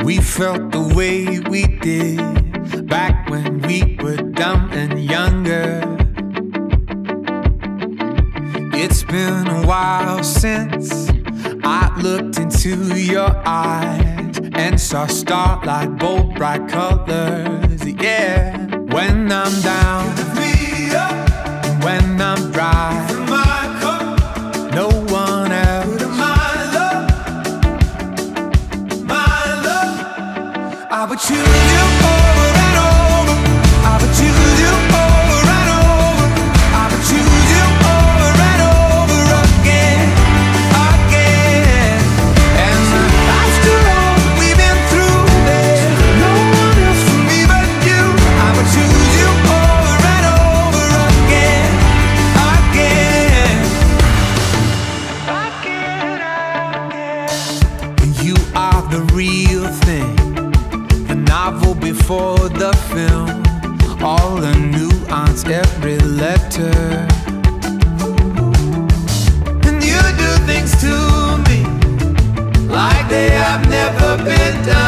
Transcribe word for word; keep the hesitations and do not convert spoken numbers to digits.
We felt the way we did back when we were dumb and younger. It's been a while since I looked into your eyes and saw starlight, bold, bright colors. Yeah, when I'm down, and when I'm dry, no one else. I would choose you over and over. I would choose you over and over. I would choose you over and over again, again. And after all we've been through, there's no one else for me but you. I would choose you over and over again, again, again, again. You are the real thing, the novel before the film, all the nuance, every letter. And you do things to me like they have never been done.